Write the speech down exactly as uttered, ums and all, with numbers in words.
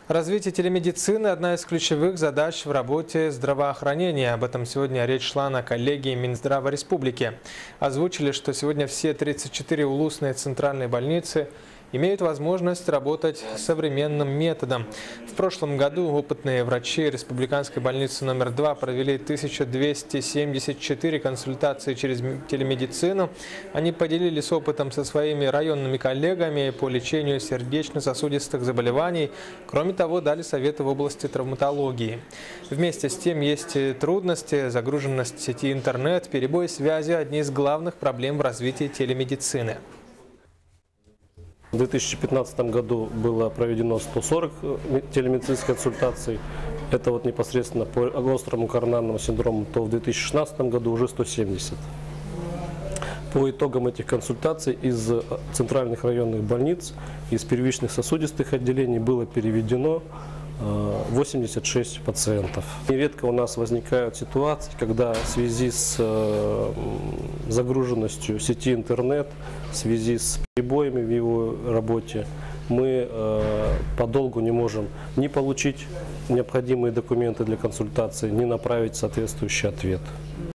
Развитие телемедицины – одна из ключевых задач в работе здравоохранения. Об этом сегодня речь шла на коллегии Минздрава Республики. Озвучили, что сегодня все тридцать четыре улусные центральные больницы имеют возможность работать современным методом. В прошлом году опытные врачи Республиканской больницы номер два провели тысячу двести семьдесят четыре консультации через телемедицину. Они поделились опытом со своими районными коллегами по лечению сердечно-сосудистых заболеваний. Кроме того, дали советы в области травматологии. Вместе с тем есть трудности, загруженность сети интернет, перебои связи – одни из главных проблем в развитии телемедицины. В две тысячи пятнадцатом году было проведено сто сорок телемедицинских консультаций. Это вот непосредственно по острому коронарному синдрому, то в две тысячи шестнадцатом году уже сто семьдесят. По итогам этих консультаций из центральных районных больниц, из первичных сосудистых отделений было переведено восемьдесят шесть пациентов. Нередко у нас возникают ситуации, когда в связи с загруженностью сети интернет, в связи с перебоями в его работе, мы подолгу не можем ни получить необходимые документы для консультации, ни направить соответствующий ответ.